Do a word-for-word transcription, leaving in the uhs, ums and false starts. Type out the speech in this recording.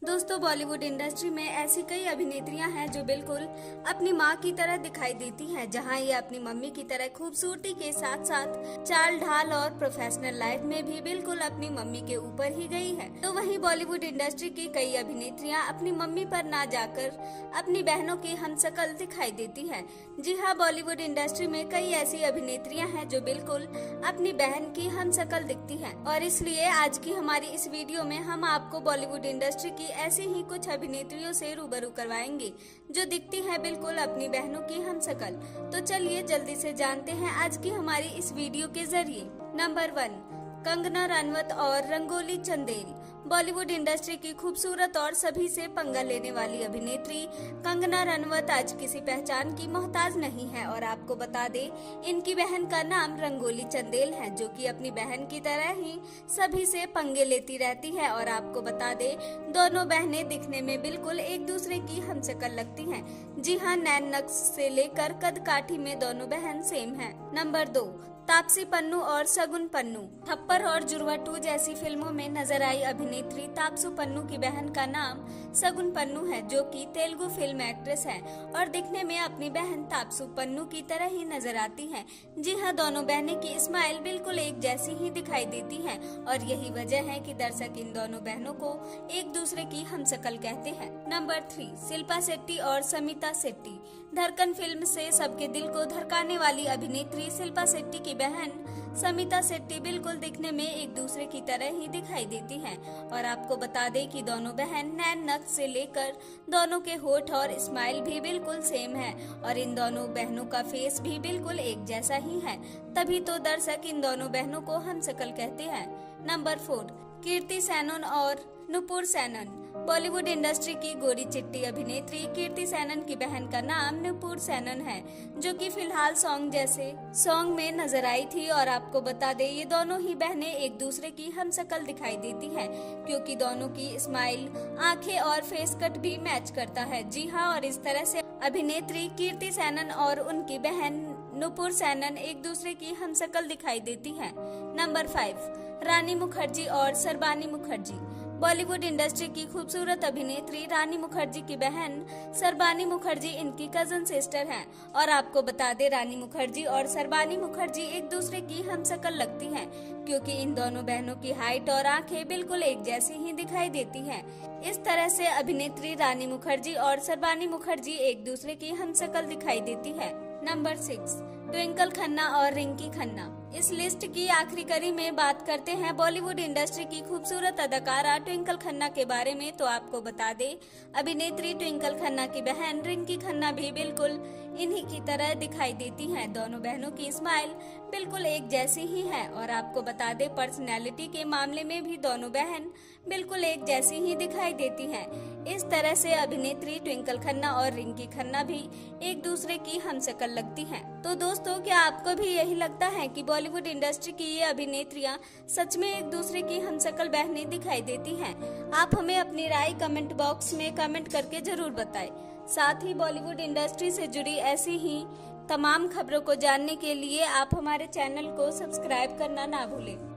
दोस्तों, बॉलीवुड इंडस्ट्री में ऐसी कई अभिनेत्रियां हैं जो बिल्कुल अपनी मां की तरह दिखाई देती हैं। जहां ये अपनी मम्मी की तरह खूबसूरती के साथ साथ चाल ढाल और प्रोफेशनल लाइफ में भी बिल्कुल अपनी मम्मी के ऊपर ही गई है। तो वहीं बॉलीवुड इंडस्ट्री की कई अभिनेत्रियां अपनी मम्मी पर ना जाकर अपनी बहनों की हमशक्ल दिखाई देती है। जी हाँ, बॉलीवुड इंडस्ट्री में कई ऐसी अभिनेत्रियां हैं जो बिल्कुल अपनी बहन की हमशक्ल दिखती है, और इसलिए आज की हमारी इस वीडियो में हम आपको बॉलीवुड इंडस्ट्री की ऐसी ही कुछ अभिनेत्रियों से रूबरू करवाएंगे जो दिखती है बिल्कुल अपनी बहनों की हमशक्ल। तो चलिए जल्दी से जानते हैं आज की हमारी इस वीडियो के जरिए। नंबर वन, कंगना रनवत और रंगोली चंदेल। बॉलीवुड इंडस्ट्री की खूबसूरत और सभी से पंगा लेने वाली अभिनेत्री कंगना रनवत आज किसी पहचान की मोहताज नहीं है, और आपको बता दें इनकी बहन का नाम रंगोली चंदेल है, जो कि अपनी बहन की तरह ही सभी से पंगे लेती रहती है। और आपको बता दें दोनों बहनें दिखने में बिल्कुल एक दूसरे की हमशक्ल लगती हैं। जी हाँ, नैन नक्श से लेकर कद काठी में दोनों बहन सेम है। नंबर दो, तापसी पन्नू और शगुन पन्नू। थप्पड़ और जुड़वा टू जैसी फिल्मों में नजर आई अभिनेत्री तापसू पन्नू की बहन का नाम शगुन पन्नू है, जो कि तेलुगु फिल्म एक्ट्रेस है और दिखने में अपनी बहन तापसू पन्नू की तरह ही नजर आती हैं। जी हाँ, दोनों बहनें की स्माइल बिल्कुल एक जैसी ही दिखाई देती है, और यही वजह है कि दर्शक इन दोनों बहनों को एक दूसरे की हमशक्ल कहते हैं। नंबर थ्री, शिल्पा शेट्टी और समिता शेट्टी। धड़कन फिल्म से सबके दिल को धड़काने वाली अभिनेत्री शिल्पा शेट्टी की बहन समिता शेट्टी बिल्कुल दिखने में एक दूसरे की तरह ही दिखाई देती हैं, और आपको बता दें कि दोनों बहन नैन नक्श से लेकर दोनों के होठ और स्माइल भी बिल्कुल सेम है, और इन दोनों बहनों का फेस भी बिल्कुल एक जैसा ही है। तभी तो दर्शक इन दोनों बहनों को हमशक्ल कहते हैं। नंबर फोर, कीर्ति सेनन और नुपुर सेनन। बॉलीवुड इंडस्ट्री की गोरी चिट्टी अभिनेत्री कीर्ति सेनन की बहन का नाम नुपुर सेनन है, जो कि फिलहाल सॉन्ग जैसे सॉन्ग में नजर आई थी। और आपको बता दें ये दोनों ही बहनें एक दूसरे की हमशक्ल दिखाई देती हैं, क्योंकि दोनों की स्माइल, आंखें और फेस कट भी मैच करता है। जी हाँ, और इस तरह से अभिनेत्री कीर्ति सेनन और उनकी बहन नुपुर सेनन एक दूसरे की हमशक्ल दिखाई देती है। नंबर फाइव, रानी मुखर्जी और सरबानी मुखर्जी। बॉलीवुड इंडस्ट्री की खूबसूरत अभिनेत्री रानी मुखर्जी की बहन सरबानी मुखर्जी इनकी कजन सिस्टर हैं, और आपको बता दें रानी मुखर्जी और सरबानी मुखर्जी एक दूसरे की हमशक्ल लगती हैं, क्योंकि इन दोनों बहनों की हाइट और आंखें बिल्कुल एक जैसी ही दिखाई देती हैं। इस तरह से अभिनेत्री रानी मुखर्जी और सरबानी मुखर्जी एक दूसरे की हमशक्ल दिखाई देती है। नंबर सिक्स, ट्विंकल खन्ना और रिंकी खन्ना। इस लिस्ट की आखिरी कड़ी में बात करते हैं बॉलीवुड इंडस्ट्री की खूबसूरत अदाकारा ट्विंकल खन्ना के बारे में। तो आपको बता दें अभिनेत्री ट्विंकल खन्ना की बहन रिंकी खन्ना भी बिल्कुल इन्हीं की तरह दिखाई देती हैं। दोनों बहनों की स्माइल बिल्कुल एक जैसी ही है, और आपको बता दें पर्सनैलिटी के मामले में भी दोनों बहन बिल्कुल एक जैसी ही दिखाई देती हैं। इस तरह से अभिनेत्री ट्विंकल खन्ना और रिंकी खन्ना भी एक दूसरे की हमशक्ल लगती हैं। तो दोस्तों, क्या आपको भी यही लगता है कि बॉलीवुड इंडस्ट्री की ये अभिनेत्रियां सच में एक दूसरे की हमशक्ल बहनें दिखाई देती हैं? आप हमें अपनी राय कमेंट बॉक्स में कमेंट करके जरूर बताएं। साथ ही बॉलीवुड इंडस्ट्री से जुड़ी ऐसी ही तमाम खबरों को जानने के लिए आप हमारे चैनल को सब्सक्राइब करना ना भूलें।